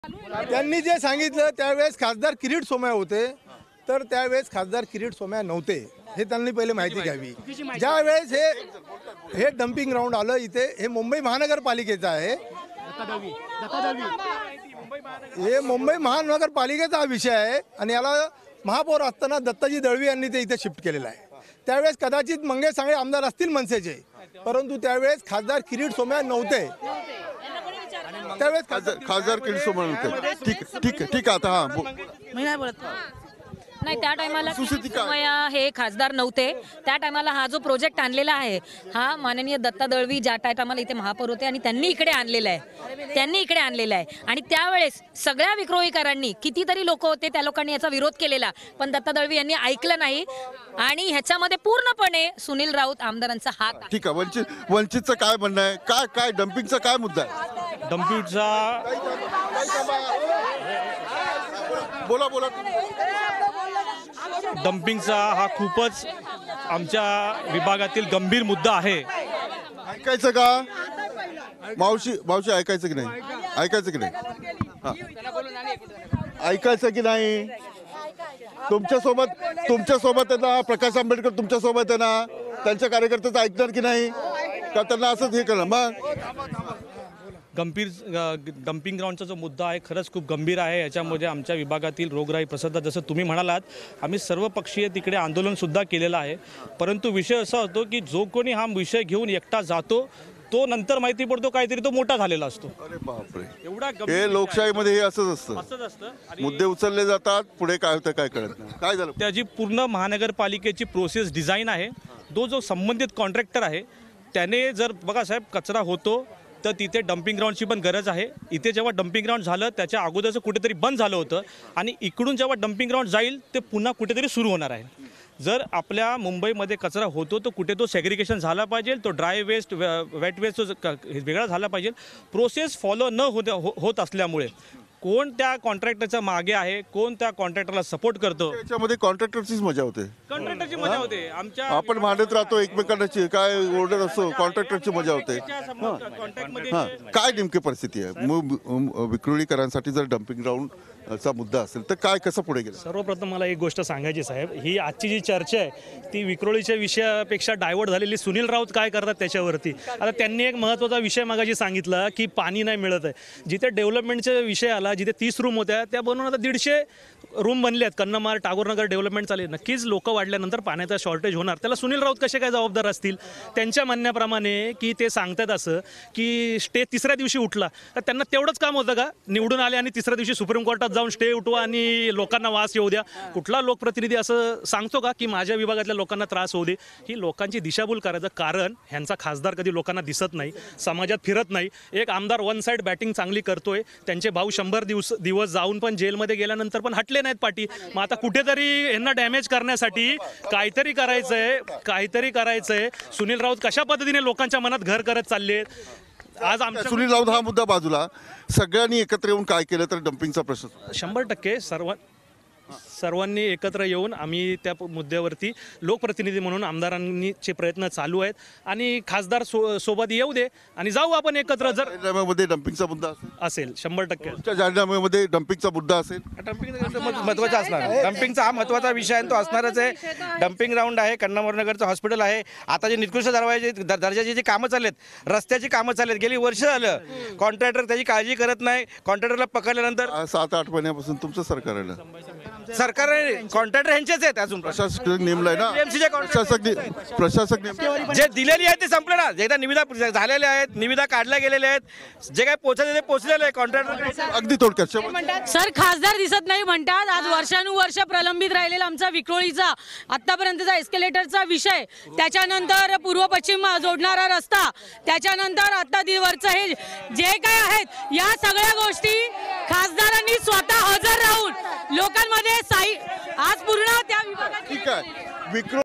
त्यांनी जे सांगितलं त्यावेळेस खासदार किरीट सोमय्या होते, तर त्यावेळेस खासदार किरीट सोमय्या नव्हते हे त्यांनी पहिले माहिती घ्यावी। ज्यावेळेस हे डंपिंग ग्राउंड आलं इथे, हे मुंबई महानगरपालिकेचं आहे, हे मुंबई महानगरपालिकेचा हा विषय आहे आणि याला महापौर असताना दत्ताजी दळवी यांनी ते इथे शिफ्ट केलेलं आहे। त्यावेळेस कदाचित मंगेश सांगळे आमदार असतील मनसेचे, परंतु त्यावेळेस खासदार किरीट सोमय्या नव्हते। त्यावेळेस खासदार किरीट सोमय्या नव्हते। ठीक आता हा मी नाही बोलत नाही, त्या टायमाला सोमय्या हे खासदार नव्हते। त्या टायमाला हा जो प्रोजेक्ट आणलेला आहे हा माननीय दत्ता दळवी ज्या टायमाला इथे महापौर होते आणि त्यांनी इकडे आणलेला आहे आणि त्यावेळेस सगळ्या विक्रोळीकरांनी कितीतरी लोक होते, त्या लोकांनी याचा विरोध केलेला, पण दत्ता दळवी यांनी ऐकलं नाही आणि ह्याच्यामध्ये पूर्णपणे सुनील राऊत आमदारांचा हात आहे। ठीक आहे, वंचितचं काय म्हणणं आहे? काय डंपिंगचा काय मुद्दा आहे? डंपिंगचा बोला डंपिंगचा हा खूपच आमच्या विभागातील गंभीर मुद्दा आहे। ऐकायचं का मावशी ऐकायचं की नाही? ऐकायचं की नाही? तुमच्यासोबत आहे ना प्रकाश आंबेडकर, तुमच्यासोबत आहे ना, त्यांच्या कार्यकर्त्याचं ऐकणार की नाही का? त्यांना असंच हे करणार मग? डंपिंग ग्राउंडचा जो मुद्दा आहे खरंच खूप गंभीर आहे। याच्यामध्ये आमच्या विभागातील रोगराई प्रसरतात, जसं तुम्ही म्हणालात आम्ही सर्वपक्षीय तिकडे आंदोलनसुद्धा केलेलं आहे, परंतु विषय असा होतो की जो कोणी हा विषय घेऊन एकटा जातो तो नंतर माहिती पडतो काहीतरी तो मोठा झालेला असतो। अरे बापरे, एवढा हे लोकशाहीमध्ये हे असंच असतं, मुद्दे उचलले जातात, पुढे काय होतं काय कळत नाही। काय झालं? त्याची पूर्ण महानगरपालिकेची प्रोसेस डिझाईन आहे। जो संबंधित कॉन्ट्रॅक्टर आहे त्याने जर बघा साहेब कचरा होतो तर तिथे डंपिंग ग्राउंडची पण गरज आहे। इथे जेव्हा डंपिंग ग्राउंड झालं त्याच्या अगोदरचं कुठेतरी बंद झालं होतं आणि इकडून जेव्हा डंपिंग ग्राउंड जाईल ते पुन्हा कुठेतरी सुरू होणार आहे। जर आपल्या मुंबईमध्ये कचरा होतो तो कुठे तो सेग्रिगेशन झाला पाहिजे, तो ड्राय वेस्ट वेट वेस्ट वेगळा झाला पाहिजे। प्रोसेस फॉलो न होत असल्यामुळे कोण त्या कॉन्ट्रॅक्टरच्या मागे आहे, कोण त्या कॉन्ट्रॅक्टरला सपोर्ट करतो, याच्यामध्ये कॉन्ट्रॅक्टरचीच मजा होते। कॉन्ट्रॅक्टरची मजा होते। आमच्या आपण भांडत राहतो एकमेकांची, काय ऑर्डर असतो, कॉन्ट्रॅक्टरची मजा होते। काय नेमकी परिस्थिती आहे विक्रोळीकरांसाठी? जर डंपिंग ग्राउंडचा मुद्दा असेल तर काय कसं पुढे गेलं? सर्वप्रथम मला एक गोष्ट सांगायची साहेब, ही आजची जी चर्चा आहे ती विक्रोळीच्या विषयापेक्षा डायव्हर्ट झालेली सुनील राऊत काय करतात त्याच्यावरती। आता त्यांनी एक महत्त्वाचा विषय मागाशी सांगितला की पाणी नाही मिळत आहे। जिथे डेव्हलपमेंटचा विषय आला, जिथे 30 रूम होत्या त्या बनवून आता 150 रूम बनले आहेत। कन्नमार टागोरनगर डेव्हलपमेंट चालेल, नक्कीच लोक वाढल्यानंतर पाण्याचा शॉर्टेज होणार, त्याला सुनील राऊत कसे काय जबाबदार असतील? त्यांच्या म्हणण्याप्रमाणे की ते सांगतात असं की स्टे तिसऱ्या दिवशी उठला, तर त्यांना तेवढंच काम होतं का निवडून आले आणि तिसऱ्या दिवशी सुप्रीम कोर्टात जाऊन स्टे उठवा आणि लोकांना वास येऊ द्या? कुठला लोकप्रतिनिधी असं सांगतो का की माझ्या विभागातल्या लोकांना त्रास होऊ दे? ही लोकांची दिशाभूल करायचं कारण ह्यांचा खासदार कधी लोकांना दिसत नाही, समाजात फिरत नाही। एक आमदार वन साईड बॅटिंग चांगली करतोय, त्यांचे भाऊ 100 दिवस जाऊन पण जेलमध्ये गेल्यानंतर पण हटले नाहीत पाठी। मग आता कुठेतरी यांना डॅमेज करण्यासाठी काहीतरी करायचंय। सुनील राऊत कशा पद्धतीने लोकांच्या मनात घर करत चालले आज आमच्या सुनील राऊत हा मुद्दा बाजूला, सगळ्यांनी एकत्र येऊन काय केलं तर डंपिंगचा प्रश्न 100% सर्वांनी एकत्र येऊन आम्ही त्या मुद्द्यावरती लोकप्रतिनिधी म्हणून आमदारांचे प्रयत्न चालू आहेत आणि खासदार सोबत येऊ दे आणि जाऊ आपण एकत्र। जर जाहीरनाम्यामध्ये डंपिंगचा मुद्दा असेल 100% जाहीरनाम्यामध्ये डंपिंगचा मुद्दा असेल, डंपिंग महत्त्वाचा असणार, डंपिंगचा हा महत्त्वाचा विषय आहे, तो असणारच आहे। डंपिंग ग्राउंड आहे, कन्नमोरनगरचं हॉस्पिटल आहे, आता जे निकृष्ट दर्जाची जी कामं चाललेत, रस्त्याची कामं चाललेत, गेली वर्ष झालं कॉन्ट्रॅक्टर त्याची काळजी करत नाही। कॉन्ट्रॅक्टरला पकडल्यानंतर 7-8 महिन्यापासून तुमचं सरकार आहे ना, सरकारने कॉन्ट्रॅक्टर यांचेच आहेत, अजून प्रशासक नेमलाय ना, प्रशासक जे दिलेली आहे ते संपलं ना। एकदा निविदा झालेल्या आहेत, निविदा काढल्या गेलेल्या आहेत, जे काही पोहोचले ते पोहोचलेलं आहे कॉन्ट्रॅक्टर। अगदी थोडक्यात सर, खासदार दिसत नाही म्हणतात। आज वर्षानुवर्ष प्रलंबित राहिलेला आमचा विक्रोळीचा आतापर्यंतचा एस्केलेटरचा विषय, त्याच्यानंतर पूर्व पश्चिम जोडणारा रस्ता, त्याच्यानंतर आता वरचं हे जे काय आहेत या सगळ्या गोष्टी खासदारांनी स्वतः हजर राहून लोकांमध्ये आज पूर्ण त्या विभागात ठीक आहे।